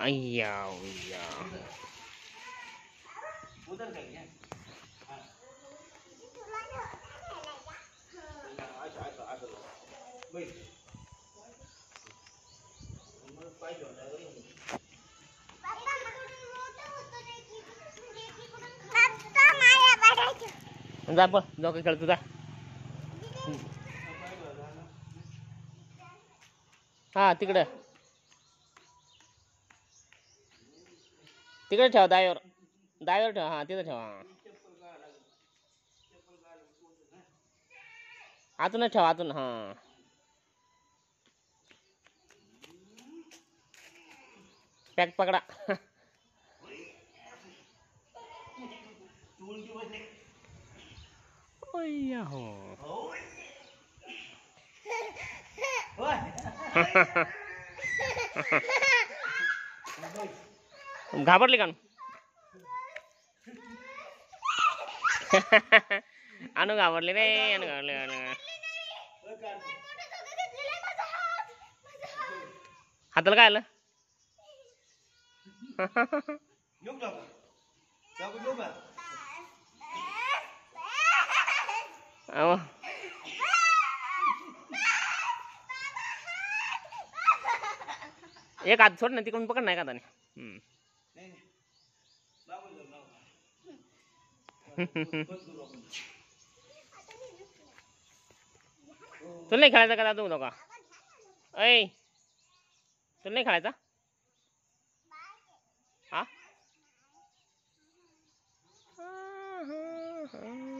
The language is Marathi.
अय्या अय्या जा पण जाऊ काय खेळतो जा. हा तिकडे तिकडे ठेवा दाव्यावर दाव्यावर ठेवा. हा तिथं ठेवा. आतूनच ठेवा आतून. हा पॅक पकडा. अय्या हो घाबरले का अनु घाबरले रे. अनु घाबरले. हाताला काय आलं. एक हात सोड ना तिकडून पकड नाही का त्याने. तुला नाही खेळायचं का दादू का. ऐ तुला नाही खेळायचा. हा